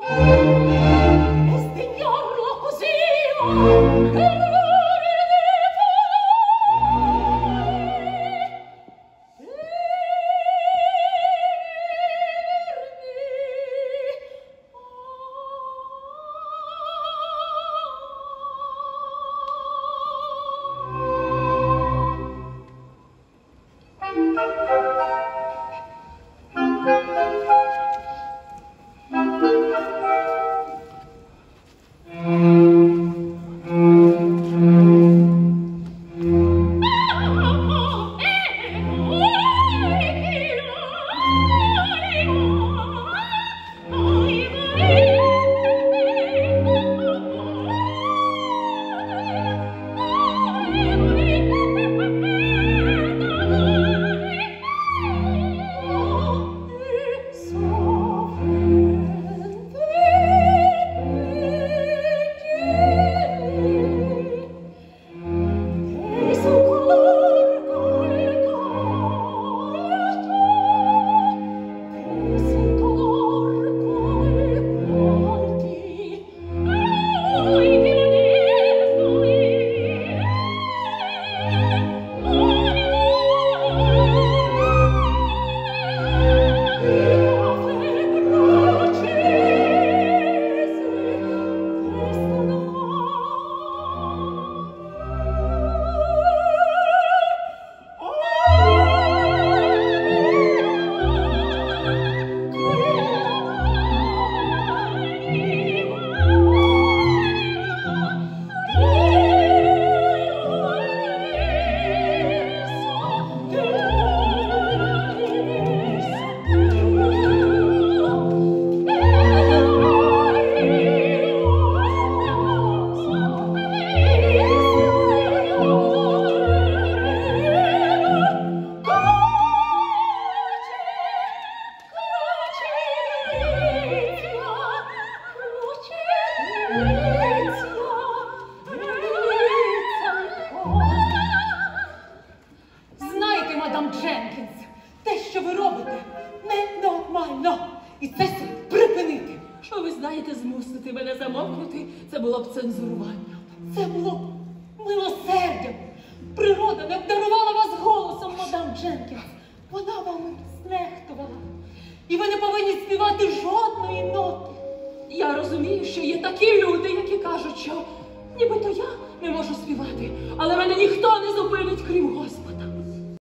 знаєте, змусити мене замовкнути, це було б цензурування. Це було б милосердям. Природа не обдарувала вас голосом, мадам Дженкінс. Вона вами знехтувала. І ви не повинні співати жодної ноти. Я розумію, що є такі люди, які кажуть, що нібито я не можу співати, але мене ніхто не зупинить, крім Господа.